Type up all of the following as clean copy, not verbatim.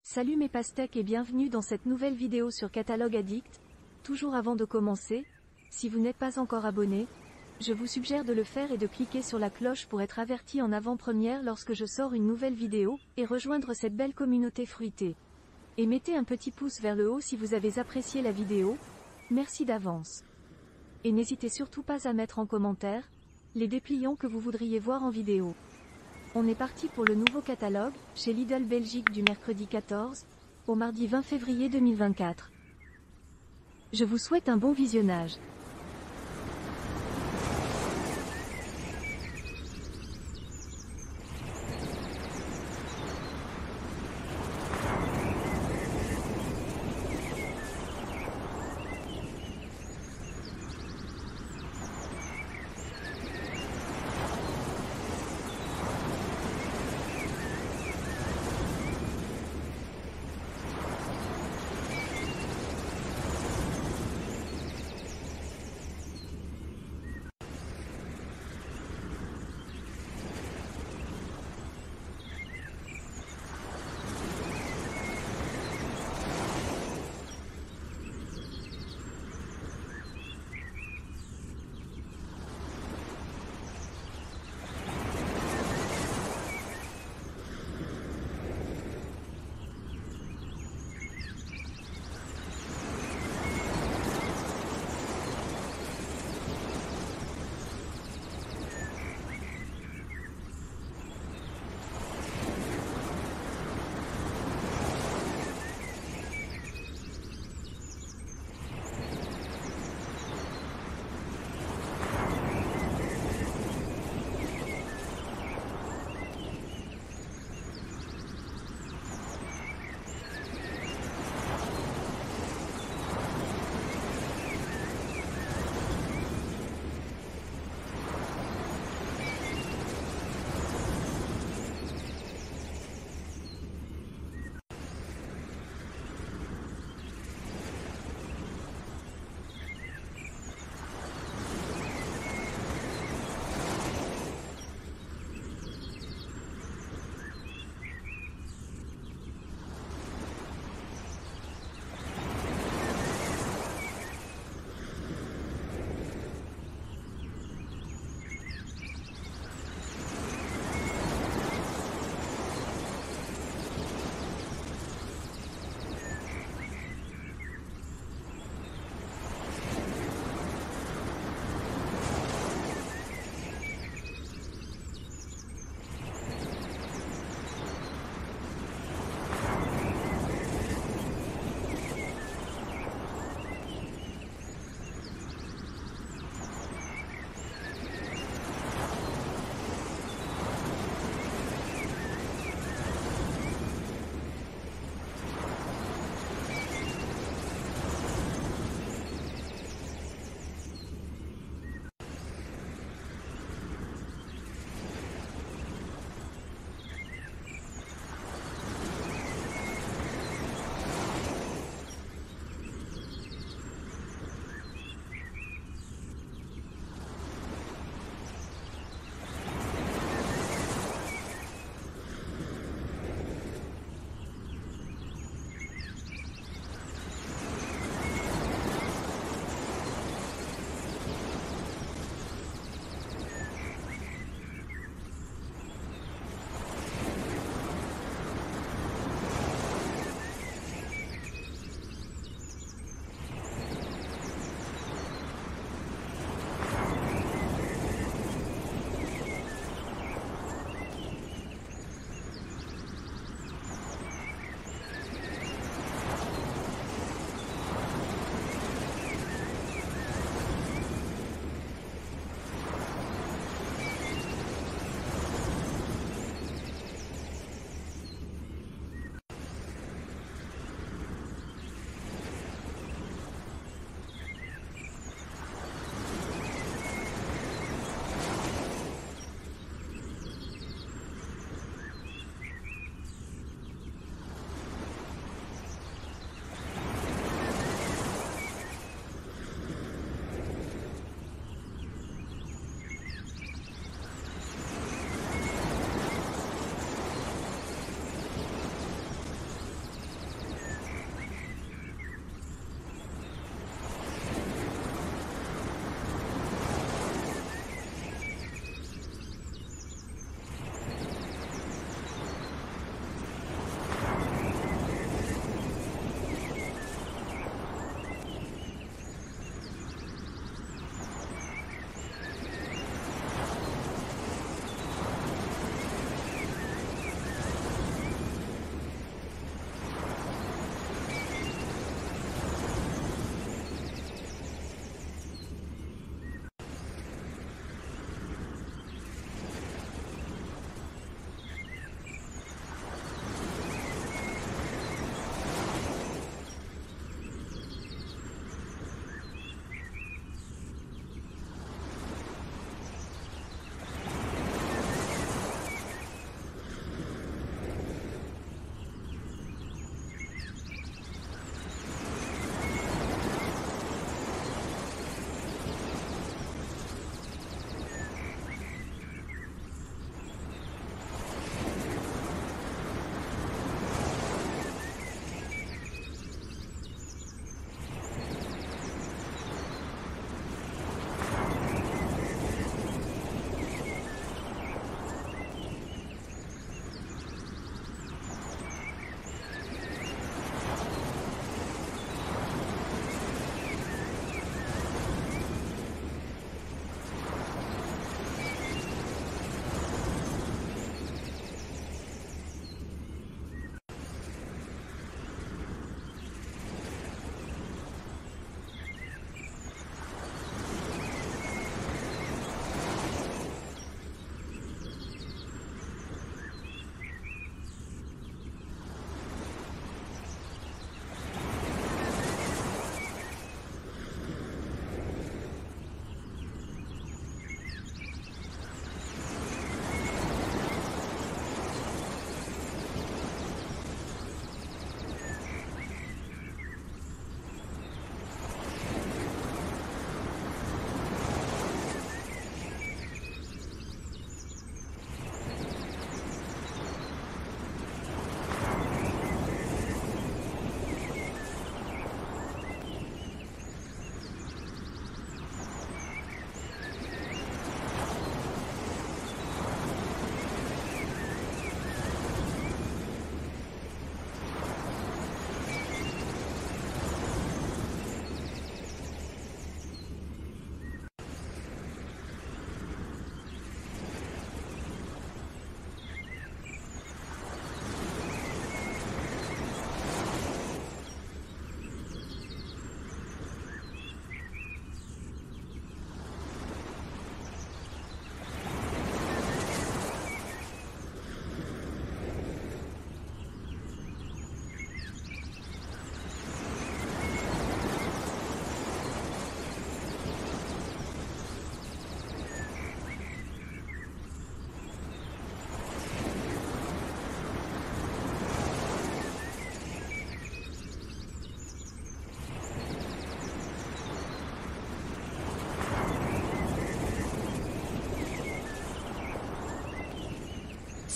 Salut mes pastèques et bienvenue dans cette nouvelle vidéo sur Catalogue Addict. Toujours avant de commencer, si vous n'êtes pas encore abonné, je vous suggère de le faire et de cliquer sur la cloche pour être averti en avant-première lorsque je sors une nouvelle vidéo, et rejoindre cette belle communauté fruitée. Et mettez un petit pouce vers le haut si vous avez apprécié la vidéo, merci d'avance. Et n'hésitez surtout pas à mettre en commentaire les dépliants que vous voudriez voir en vidéo. On est parti pour le nouveau catalogue, chez Lidl Belgique du mercredi 14 au mardi 20 février 2024. Je vous souhaite un bon visionnage.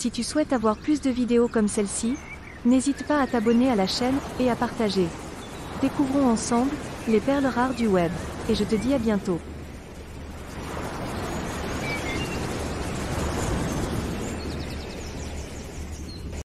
Si tu souhaites avoir plus de vidéos comme celle-ci, n'hésite pas à t'abonner à la chaîne, et à partager. Découvrons ensemble, les perles rares du web. Et je te dis à bientôt.